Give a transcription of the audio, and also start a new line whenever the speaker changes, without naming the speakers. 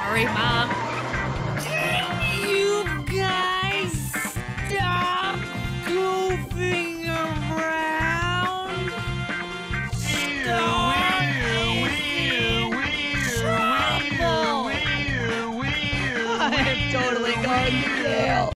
Sorry, Mom. You guys stop goofing around. Stop trouble.
I am totally going to jail.